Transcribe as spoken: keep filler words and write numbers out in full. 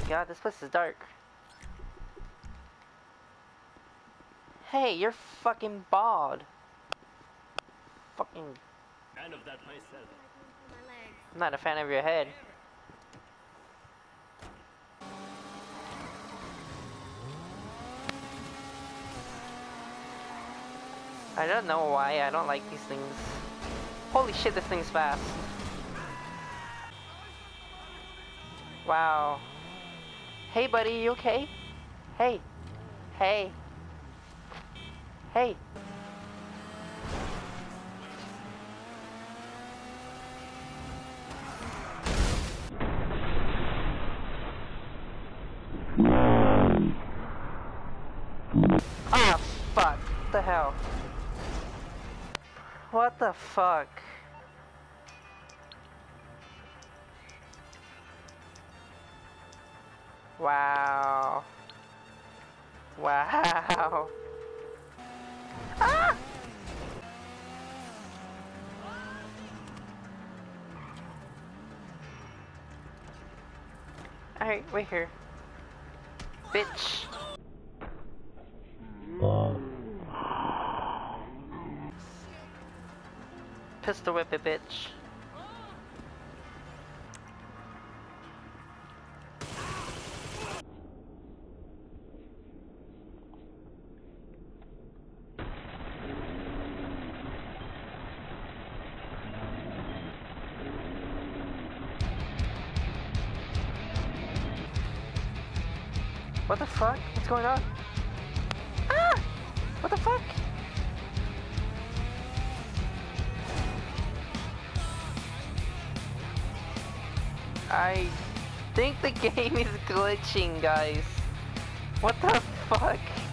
god, this place is dark. Hey, you're fucking bald. Fucking. Kind of that myself. I'm not a fan of your head. I don't know why I don't like these things. Holy shit, this thing's fast. Wow. Hey buddy, you okay? Hey. Hey. Hey. Ah, fuck. What the hell? What the fuck? Wow. Wow. Ah! Alright, wait here. Bitch. Pistol whip it, bitch. What the fuck? What's going on? Ah! What the fuck? I think the game is glitching, guys. What the fuck?